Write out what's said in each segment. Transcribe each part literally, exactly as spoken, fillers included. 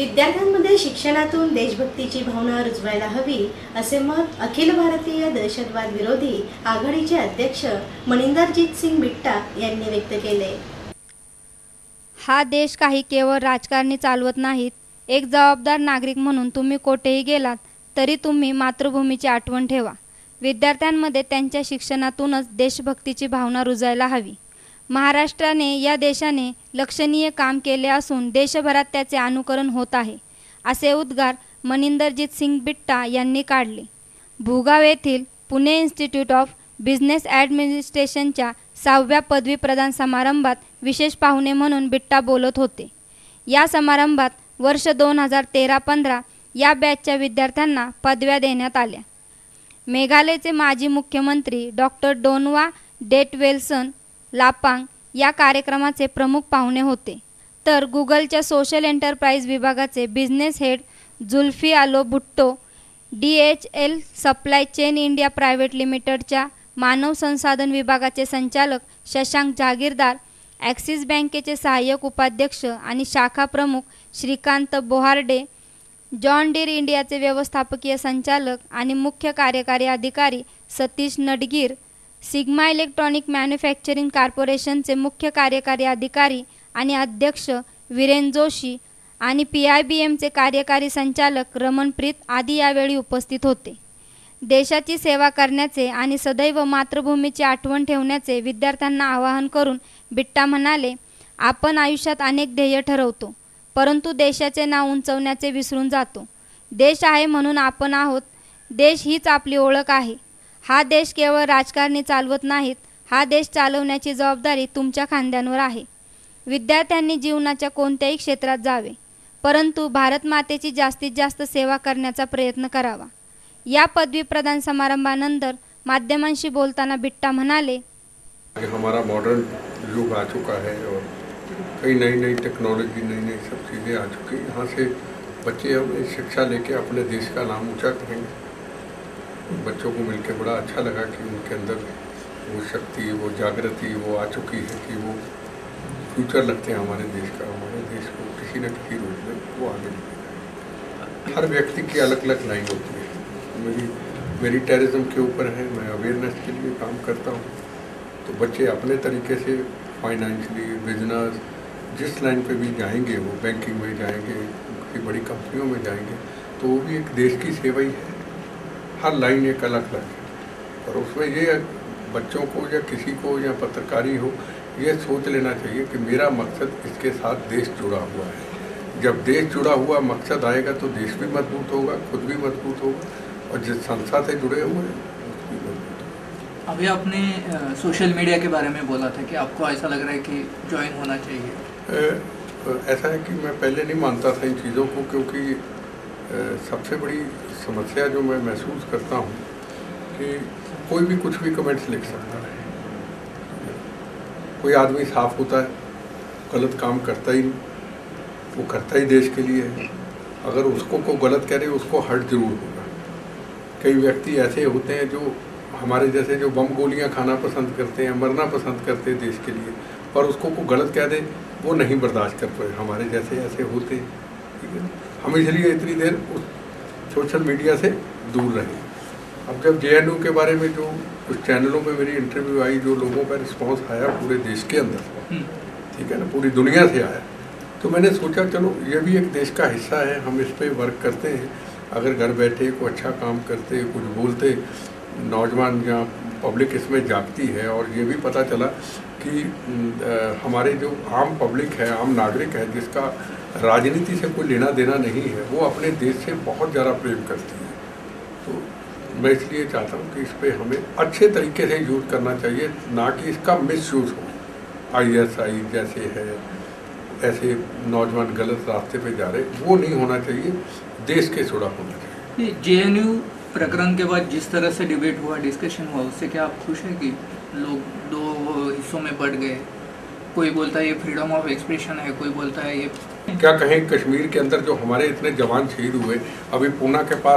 विद्यार्थ्यांमध्ये शिक्षणातून देशभक्तीची भावना रुजवायला हवी असे मत अखिल भारतीय दहशतवाद विरोधी आघाडीचे अध्यक्ष मनिंदरजीत सिंग बिट्टा यांनी व्यक्त केले। हा देश काही केवळ राजकारणी चालवत नाहीत, एक जबाबदार नागरिक म्हणून तुम्ही कोठेही गेलात तरी तुम्ही मातृभूमीची आठवण ठेवा। विद्यार्थ्यांमध्ये त्यांच्या शिक्षणातूनच देशभक्तीची भावना रुजायला हवी। महाराष्ट्राने या देशाने लक्षणीय काम केले असून देशभरात त्याचे अनुकरण होत आहे, असे उद्गार मनिंदरजीत सिंग बिट्टा यांनी काढले। भूगाव येथील पुणे इन्स्टिट्यूट ऑफ बिझनेस ॲडमिनिस्ट्रेशनच्या सहाव्या पदवी प्रदान समारंभात विशेष पाहुणे म्हणून बिट्टा बोलत होते। या समारंभात वर्ष दोन हजार तेरा पंधरा या बॅचच्या विद्यार्थ्यांना पदव्या देण्यात आल्या। मेघालयचे माजी मुख्यमंत्री डॉक्टर डोनवा डेटवेल्सन लापांग या कार्यक्रमाचे प्रमुख पाहुणे होते, तर गुगलच्या सोशल एंटरप्राइज विभागाचे business head Zulfi Alo Bhutto, D H L supply chain India private लिमिटेडच्या मानव संसाधन विभागाचे संचालक शशांक जागीरदार, ॲक्सिस बँकेचे सहाय्यक उपाध्यक्ष आणि शाखा प्रमुख श्रीकांत बोहार्डे, जॉन डीर इंडियाचे व्यवस्थापकीय संचालक आणि मुख्य कार्यकारी अधिकारी Satish Nadgir, Sigma electronic manufacturing कॉर्पोरेशनचे मुख्य कार्यकारी अधिकारी आणि अध्यक्ष वीरेन जोशी आणि पी आय बी एमचे कार्यकारी संचालक रमणप्रीत आदी यावेळी उपस्थित होते। देशाची सेवा करण्याचे आणि सदैव मातृभूमीची आठवण ठेवण्याचे विद्यार्थ्यांना आवाहन करून बिट्टा म्हणाले, आपण आयुष्यात अनेक ध्येय ठरवतो, परंतु देशाचे नाव उंचवण्याचे विसरून जातो। देश आहे म्हणून आपण आहोत, देश हीच आपली ओळख आहे। हा देश केवळ राजकारणी चालवत नाहीत, हा देश चालवण्याची जबाबदारी तुमच्या खांद्यांवर आहे। विद्यार्थ्यांनी जीवनाच्या कोणत्याही क्षेत्रात जावे, परंतु भारत मातेची जास्तीत जास्त सेवा करण्याचा प्रयत्न करावा। या पदवी प्रदान समारंभानंतर माध्यमांशी बोलताना बिट्टा म्हणाले, हमारा मॉडर्न युग आ चुका है और कई नई नई टेक्नोलॉजी, नई नई सब चीज़ें आ चुकी हैं। यहाँ से बच्चे अपनी शिक्षा लेके अपने देश का नाम ऊंचा करेंगे। बच्चों को मिलकर बड़ा अच्छा लगा कि उनके अंदर वो शक्ति, वो जागृति वो आ चुकी है कि वो फ्यूचर लगते हैं हमारे देश का। हमारे देश को किसी न किसी रूप में वो आगे लेके, हर व्यक्ति की अलग अलग लाइन होती है। मेरी मेरी टेररिज्म के ऊपर है, मैं अवेयरनेस के लिए काम करता हूँ। तो बच्चे अपने तरीके से फाइनेंशियली, बिजनेस, जिस लाइन पे भी जाएंगे, वो बैंकिंग में जाएंगे, किसी बड़ी कंपनियों में जाएंगे, तो वो भी एक देश की सेवा ही है। हर लाइन एक अलग अलग है, और उसमें ये बच्चों को या किसी को या पत्रकारी हो, ये सोच लेना चाहिए कि मेरा मकसद इसके साथ देश जुड़ा हुआ है। जब देश जुड़ा हुआ मकसद आएगा तो देश भी मजबूत होगा, खुद भी मजबूत होगा, और जिस संस्था से जुड़े हुए हैं उसकी मजबूत होगा। अभी आपने आ, सोशल मीडिया के बारे में बोला था कि आपको ऐसा लग रहा है कि ज्वाइन होना चाहिए। आ, ऐसा है कि मैं पहले नहीं मानता था इन चीज़ों को, क्योंकि आ, सबसे बड़ी समस्या जो मैं महसूस करता हूँ कि कोई भी कुछ भी कमेंट्स लिख सकता है। कोई आदमी साफ होता है, गलत काम करता ही नहीं, वो करता ही देश के लिए है। अगर उसको को गलत करे उसको हर्ट जरूर होगा। कई व्यक्ति ऐसे होते हैं जो हमारे जैसे जो बम गोलियां खाना पसंद करते हैं, मरना पसंद करते हैं देश के लिए, पर उसको को गलत कह दे वो नहीं बर्दाश्त कर पाए। हमारे जैसे ऐसे होते हैं, ठीक है। हम इसलिए इतनी देर उस सोशल मीडिया से दूर रहे। अब जब जे एन यू के बारे में जो कुछ चैनलों पे मेरी इंटरव्यू आई, जो लोगों का रिस्पांस आया पूरे देश के अंदर, ठीक है ना, पूरी दुनिया से आया, तो मैंने सोचा चलो ये भी एक देश का हिस्सा है, हम इस पे वर्क करते हैं। अगर घर बैठे कोई अच्छा काम करते, कुछ बोलते, नौजवान या पब्लिक इसमें जागती है, और ये भी पता चला कि आ, हमारे जो आम पब्लिक है, आम नागरिक है, जिसका राजनीति से कोई लेना देना नहीं है, वो अपने देश से बहुत ज़्यादा प्रेम करती है। तो मैं इसलिए चाहता हूँ कि इस पर हमें अच्छे तरीके से यूज़ करना चाहिए, ना कि इसका मिस यूज़ हो। आई एस आई जैसे है, ऐसे नौजवान गलत रास्ते पे जा रहे, वो नहीं होना चाहिए। देश के जुड़ा होना चाहिए। जे एन यू प्रकरण के बाद जिस तरह से डिबेट हुआ, डिस्कशन हुआ, उससे क्या आप खुश हैं कि लोग दो हिस्सों में बढ़ गए? कोई बोलता है ये फ्रीडम ऑफ एक्सप्रेशन है, कोई बोलता है ये क्या कहें। कश्मीर के अंदर जो हमारे इतने जवान शहीद हुए, अभी पूना के पास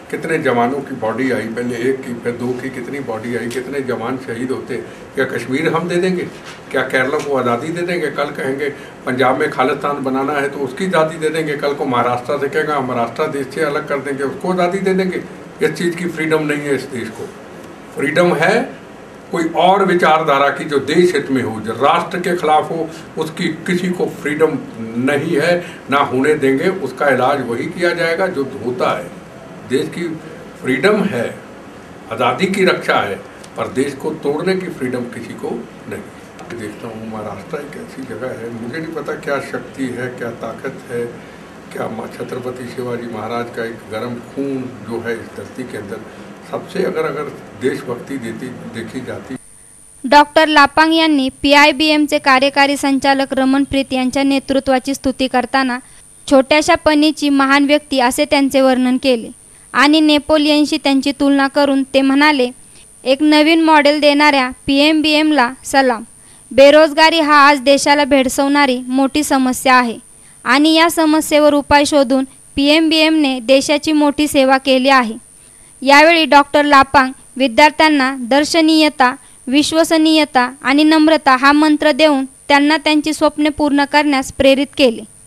कितने जवानों की बॉडी आई, पहले एक की फिर दो की, कितनी बॉडी आई, कितने जवान शहीद होते। क्या कश्मीर हम दे देंगे? क्या केरला को आज़ादी दे देंगे? कल कहेंगे पंजाब में खालिस्तान बनाना है तो उसकी आज़ादी दे देंगे, कल को महाराष्ट्र से कहेगा महाराष्ट्र देश से अलग कर देंगे, उसको आज़ादी दे देंगे। इस चीज़ की फ्रीडम नहीं है इस देश को। फ्रीडम है कोई और विचारधारा की जो देश हित में हो, जो राष्ट्र के खिलाफ हो, उसकी किसी को फ्रीडम नहीं है, ना होने देंगे। उसका इलाज वही किया जाएगा जो होता है। देश की फ्रीडम है, आज़ादी की रक्षा है, पर देश को तोड़ने की फ्रीडम किसी को नहीं। देखता हूँ महाराष्ट्र एक ऐसी जगह है, मुझे नहीं पता क्या शक्ति है, क्या ताकत है, क्या छत्रपति शिवाजी महाराज का एक गर्म खून जो है इस धरती के अंदर सबसे अगर अगर देशभक्ति देती देखी जाती। डॉक्टर लापांग यांनी पी आय बी एमचे कार्यकारी संचालक रमणप्रीत यांच्या नेतृत्वाची स्तुती करताना छोट्याशा पणीची महान व्यक्ती असे त्यांचे वर्णन केले आणि नेपोलियनशी त्यांची तुलना करून ते म्हणाले, एक नवीन मॉडेल देणाऱ्या पी एम बी एमला सलाम. बेरोजगारी हा आज देशाला भेडसावणारी मोठी समस्या आहे आणि या समस्येवर उपाय शोधून पी एम बी एमने देशाची मोठी सेवा केली आहे. यावेळी डॉक्टर लापांग विद्यार्थ्यांना दर्शनीयता, विश्वसनीयता आणि नम्रता हा मंत्र देऊन त्यांना त्यांची स्वप्ने पूर्ण करण्यास प्रेरित केले.